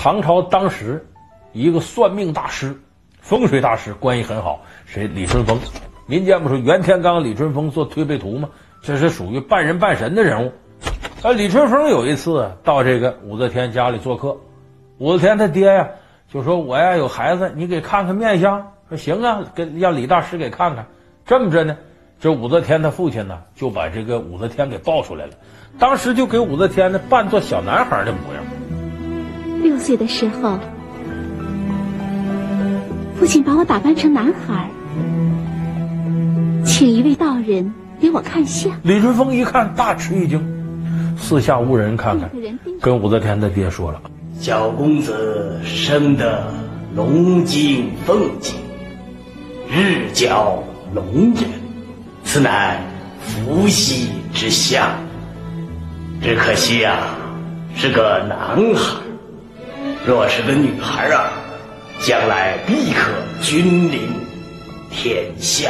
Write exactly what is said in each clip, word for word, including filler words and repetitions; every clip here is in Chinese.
唐朝当时一个算命大师、风水大师关系很好，谁？李春风。民间不说袁天罡、李春风做推背图吗？这是属于半人半神的人物。而李春风有一次到这个武则天家里做客，武则天他爹呀就说：“我呀有孩子，你给看看面相。”说行啊，跟让李大师给看看。这么着呢，这武则天他父亲呢就把这个武则天给抱出来了，当时就给武则天呢扮作小男孩的模样。 六岁的时候，父亲把我打扮成男孩，请一位道人给我看相。 李春风一看大吃一惊，四下无人看看，跟武则天的爹说了：“ 小公子生得龙精凤精，日角龙人，此乃伏羲之相。只可惜啊，是个男孩。若是个女孩啊，将来必可君临天下。”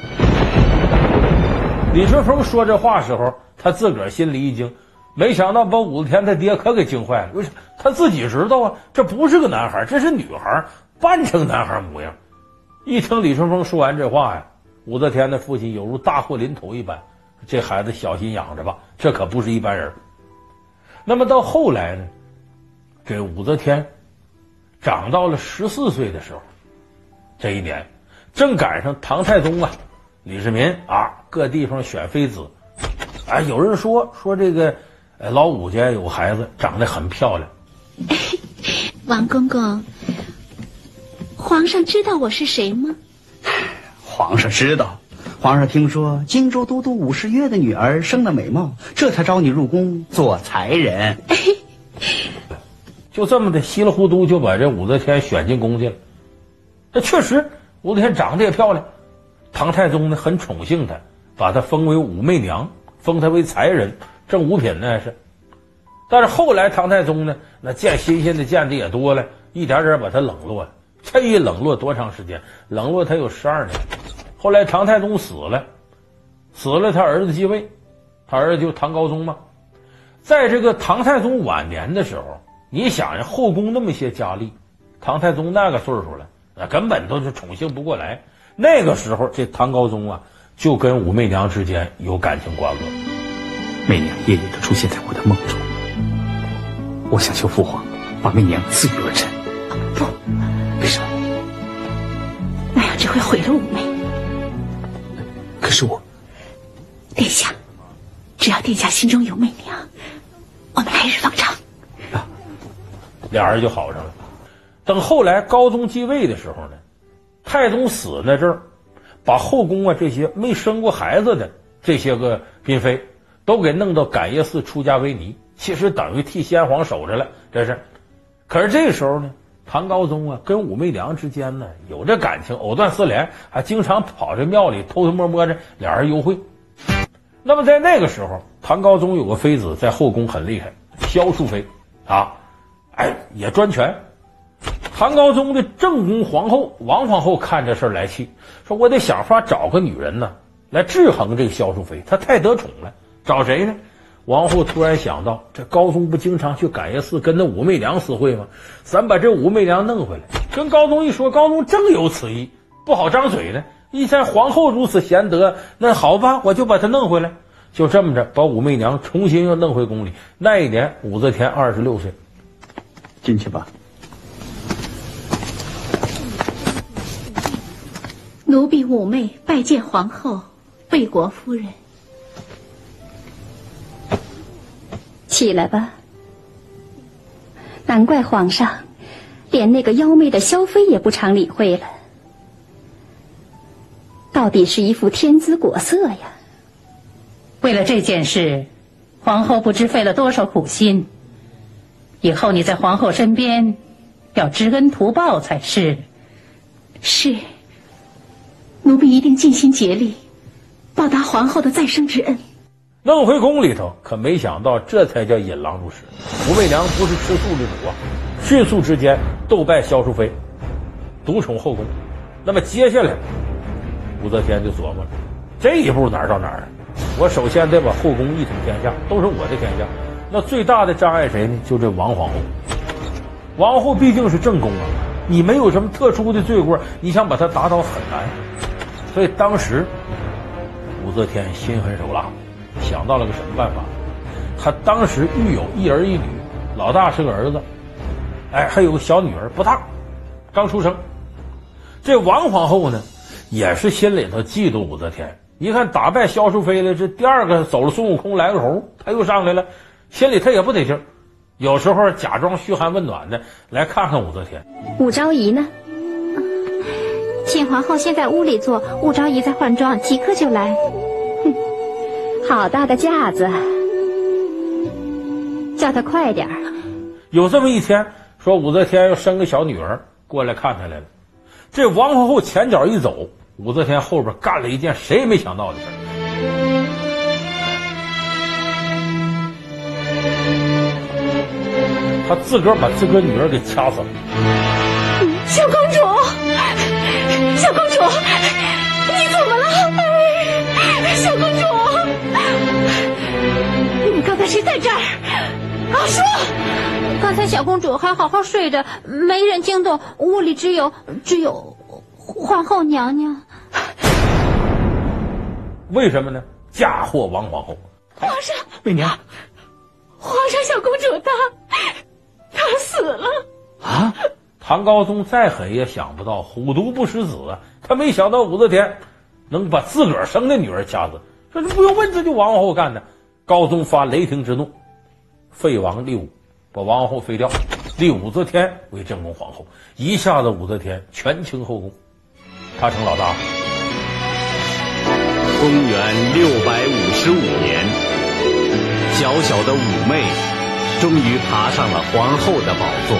李春风说这话时候，他自个儿心里一惊，没想到把武则天他爹可给惊坏了。为啥？他自己知道啊，这不是个男孩，这是女孩，扮成男孩模样。一听李春风说完这话呀，武则天的父亲有如大祸临头一般，这孩子小心养着吧，这可不是一般人。那么到后来呢，这武则天长到了十四岁的时候，这一年正赶上唐太宗啊、李世民啊各地方选妃子，啊，有人说说这个呃老武家有孩子长得很漂亮。 王公公，皇上知道我是谁吗？ 皇上知道，皇上听说荆州都督武士约的女儿生得美貌，这才招你入宫做才人。 就这么的稀里糊涂就把这武则天选进宫去了。这确实武则天长得也漂亮，唐太宗呢很宠幸她，把她封为武媚娘，封她为才人，正五品呢是。但是后来唐太宗呢，那见新鲜的见的也多了，一点点把她冷落了。这一冷落多长时间？冷落他有十二年。后来唐太宗死了，死了他儿子继位，他儿子就唐高宗嘛。在这个唐太宗晚年的时候，你想呀，后宫那么些佳丽，唐太宗那个岁数了，那根本都是宠幸不过来。那个时候，这唐高宗啊，就跟武媚娘之间有感情瓜葛。 媚娘夜夜的出现在我的梦中，我想求父皇把媚娘赐予儿臣。 不， 为什么？ 那样只会毁了武媚。 可是我， 殿下，只要殿下心中有媚娘，我们来日方长。 啊， 俩人就好上了。等后来高宗继位的时候呢，太宗死那阵儿，把后宫啊这些没生过孩子的这些个嫔妃都给弄到感业寺出家为尼，其实等于替先皇守着了，这是。可是这个时候呢，唐高宗啊跟武媚娘之间呢有这感情，藕断丝连，还经常跑这庙里偷偷摸摸着俩人幽会。那么在那个时候，唐高宗有个妃子在后宫很厉害，萧淑妃啊，哎也专权。唐高宗的正宫皇后王皇后看这事儿来气，说我得想法找个女人呢来制衡这个萧淑妃，她太得宠了。找谁呢？王后突然想到，这高宗不经常去感业寺跟那武媚娘私会吗？咱把这武媚娘弄回来。跟高宗一说，高宗正有此意，不好张嘴呢。一见皇后如此贤德，那好吧，我就把她弄回来。就这么着，把武媚娘重新又弄回宫里。那一年，武则天二十六岁。 进去吧。 奴婢武媚拜见皇后、魏国夫人。 起来吧。难怪皇上连那个妖媚的萧妃也不常理会了，到底是一副天姿国色呀。 为了这件事，皇后不知费了多少苦心，以后你在皇后身边要知恩图报才是。 是，奴婢一定尽心竭力报答皇后的再生之恩。 弄回宫里头，可没想到这才叫引狼入室。武媚娘不是吃素之主啊，迅速之间斗败萧淑妃，独宠后宫。那么接下来武则天就琢磨了，这一步哪儿到哪儿？我首先得把后宫一统天下，都是我的天下。那最大的障碍谁呢？就这王皇后。 王后毕竟是正宫啊，你没有什么特殊的罪过，你想把她打倒很难。所以当时武则天心狠手辣，想到了个什么办法？他当时育有一儿一女，老大是个儿子，哎，还有个小女儿不大，刚出生。这王皇后呢，也是心里头嫉妒武则天。一看打败萧淑妃了，这第二个走了孙悟空来个猴，他又上来了，心里他也不得劲儿。有时候假装嘘寒问暖的来看看武则天。 武昭仪呢？请皇后先在屋里坐，武昭仪在换装，即刻就来。哼，好大的架子，叫她快点儿。 有这么一天，说武则天要生个小女儿过来看她来了。这王皇后前脚一走，武则天后边干了一件谁也没想到的事儿。她自个儿把自个儿女儿给掐死了。 小公主，小公主，你怎么了？小公主，你刚才谁在这儿？啊，说！ 刚才小公主还好好睡着，没人惊动，屋里只有只有皇后娘娘。 为什么呢？嫁祸王皇后。 皇上， 媚娘， 皇上，小公主她她死了啊！ 唐高宗再狠也想不到，虎毒不食子啊！他没想到武则天能把自个儿生的女儿掐死，这是不用问，这就王皇后干的。高宗发雷霆之怒，废王立武，把王皇后废掉，立武则天为正宫皇后，一下子武则天权倾后宫，她成老大。 公元六百五十五年，小小的武媚终于爬上了皇后的宝座。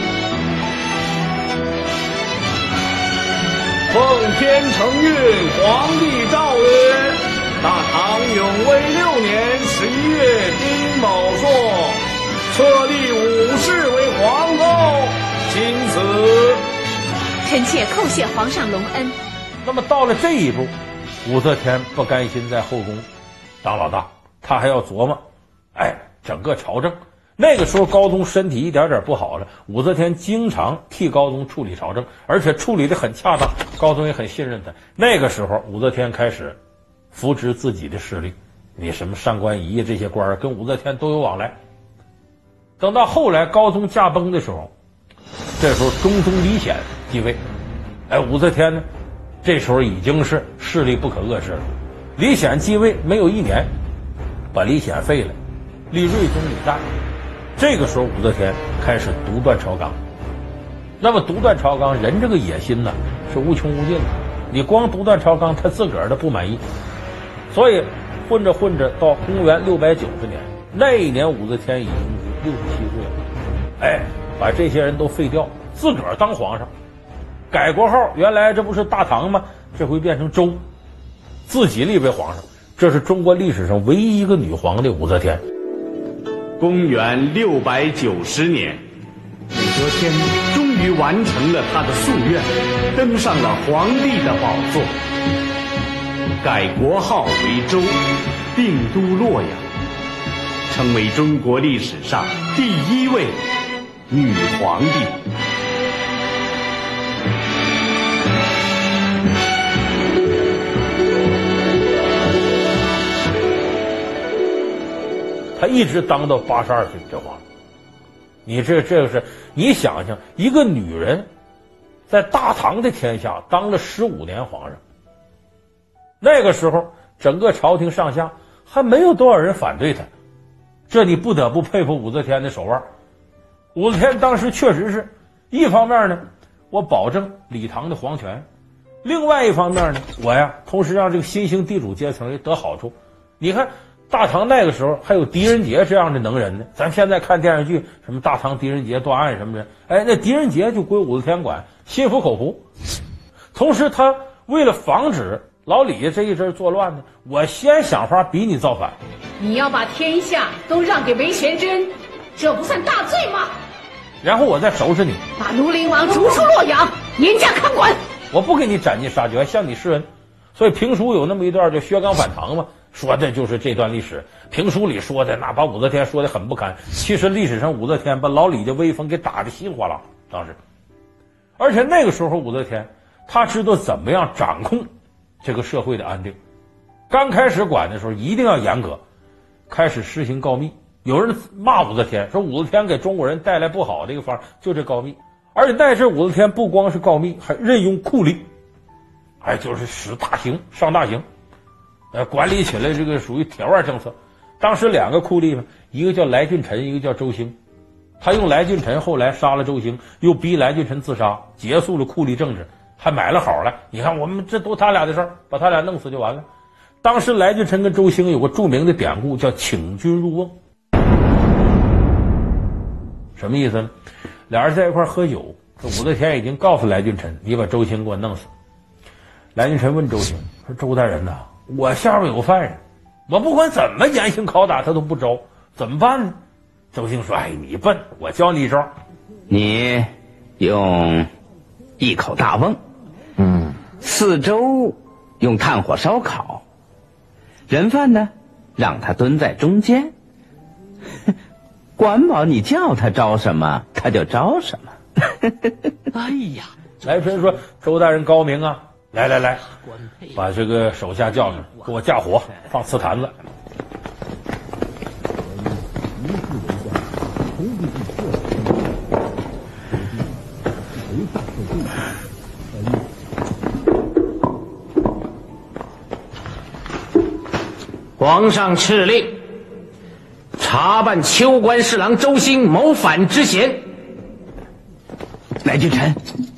奉天承运，皇帝诏曰：大唐永徽六年十一月丁卯朔，册立武氏为皇后，钦此。 臣妾叩谢皇上隆恩。 那么到了这一步，武则天不甘心在后宫当老大，她还要琢磨，哎，整个朝政。那个时候高宗身体一点点不好了，武则天经常替高宗处理朝政，而且处理得很恰当，高宗也很信任他。那个时候武则天开始扶植自己的势力，你什么上官仪这些官儿跟武则天都有往来。等到后来高宗驾崩的时候，这时候中宗李显继位，哎，武则天呢这时候已经是势力不可遏制了。李显继位没有一年，把李显废了，立睿宗李旦。这个时候武则天开始独断朝纲。那么独断朝纲，人这个野心呢是无穷无尽的，你光独断朝纲他自个儿的不满意，所以混着混着到公元六百九十年，那一年武则天已经是六十七岁了，哎，把这些人都废掉，自个儿当皇上，改国号，原来这不是大唐吗？这回变成周，自己立为皇上。这是中国历史上唯一一个女皇的武则天。 公元六百九十年，武则天终于完成了她的夙愿，登上了皇帝的宝座，改国号为周，定都洛阳，成为中国历史上第一位女皇帝。 他一直当到八十二岁这皇上，你这这个是你想想，一个女人在大唐的天下当了十五年皇上，那个时候整个朝廷上下还没有多少人反对他，这你不得不佩服武则天的手腕。武则天当时确实是一方面呢，我保证李唐的皇权，另外一方面呢，我呀同时让这个新兴地主阶层也得好处。你看大唐那个时候还有狄仁杰这样的能人呢，咱现在看电视剧什么大唐狄仁杰断案什么的，哎，那狄仁杰就归武则天管，心服口服。同时他为了防止老李这一阵作乱呢，我先想法逼你造反。 你要把天下都让给韦玄真，这不算大罪吗？ 然后我再收拾你， 把庐陵王逐出洛阳，严加看管。我不给你斩尽杀绝，还向你示恩。所以评书有那么一段叫薛刚反唐嘛，说的就是这段历史。评书里说的那把武则天说的很不堪，其实历史上武则天把老李家威风给打得稀里哗啦。 当时。而且那个时候武则天他知道怎么样掌控这个社会的安定。刚开始管的时候一定要严格，开始实行告密。有人骂武则天说武则天给中国人带来不好的一个方就这告密，而且那时候武则天不光是告密，还任用酷吏，还就是使大刑上大刑，呃，管理起来这个属于铁腕政策。当时两个酷吏呢，一个叫来俊臣，一个叫周兴。他用来俊臣后来杀了周兴，又逼来俊臣自杀，结束了酷吏政治，还买了好了。你看我们这都他俩的事儿，把他俩弄死就完了。当时来俊臣跟周兴有个著名的典故叫请君入瓮。什么意思呢？俩人在一块喝酒，这武则天已经告诉来俊臣，你把周兴给我弄死。来俊臣问周兴说，周大人呐，我下边有个犯人，我不管怎么严刑拷打他都不招，怎么办呢？周兴说，哎，你笨，我教你一招。 你用一口大瓮，嗯，四周用炭火烧烤，人犯呢让他蹲在中间，管保你叫他招什么他就招什么。 哎呀， 来春说，周大人高明啊，来来来，把这个手下叫上，给我架火，放瓷坛子。 皇上敕令，查办秋官侍郎周兴谋反之嫌。 来俊臣，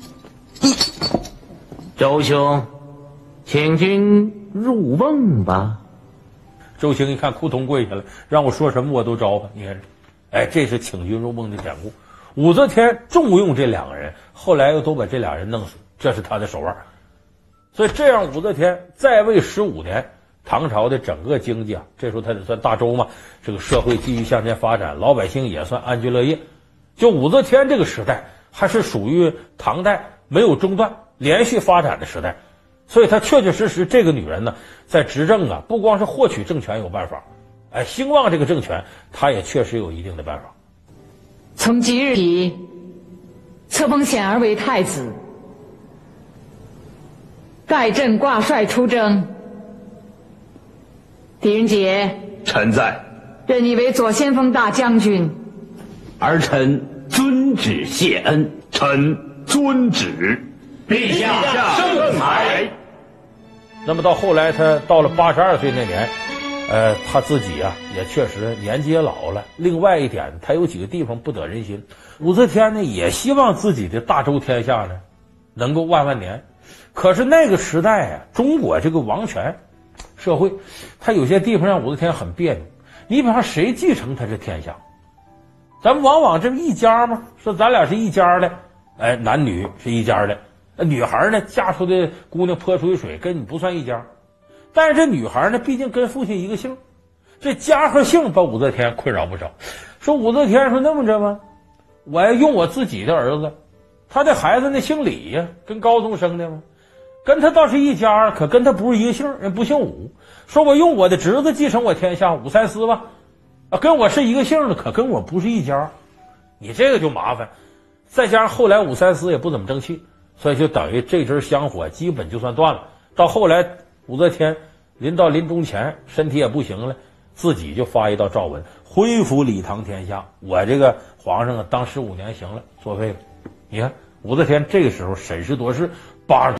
周兄，请君入瓮吧。 周兴一看扑通跪下了，让我说什么我都招吧。你看，哎，这是请君入瓮的典故。武则天重用这两个人，后来又都把这俩人弄死，这是他的手腕。所以这样，武则天在位十五年，唐朝的整个经济啊，这时候他得算大周嘛，这个社会继续向前发展，老百姓也算安居乐业。就武则天这个时代，还是属于唐代没有中断、连续发展的时代。所以她确确实实这个女人呢，在执政啊，不光是获取政权有办法，哎，兴旺这个政权，她也确实有一定的办法。 从即日起，册封显儿为太子，盖朕挂帅出征。狄仁杰， 臣在。 任你为左先锋大将军。 儿臣遵旨谢恩。 臣遵旨。 陛下圣裁。 那么到后来，他到了八十二岁那年，呃，他自己啊也确实年纪也老了。另外一点，他有几个地方不得人心。武则天呢也希望自己的大周天下呢能够万万年，可是那个时代啊，中国这个王权社会，他有些地方让武则天很别扭。你比方谁继承他这天下？咱们往往这一家嘛，说咱俩是一家的，哎，男女是一家的。女孩呢，嫁出的姑娘泼出去水，跟你不算一家。但是这女孩呢，毕竟跟父亲一个姓，这家和姓把武则天困扰不少。说武则天说那么着吧，我要用我自己的儿子，他的孩子那姓李呀，跟高宗生的吗？跟他倒是一家，可跟他不是一个姓，人不姓武。说我用我的侄子继承我天下，武三思吧，啊，跟我是一个姓的，可跟我不是一家，你这个就麻烦。再加上后来武三思也不怎么争气，所以就等于这支香火基本就算断了。到后来武则天临到临终前，身体也不行了，自己就发一道诏文，恢复李唐天下。我这个皇上啊，当十五年行了，作废了。你看武则天这个时候审时度势，八十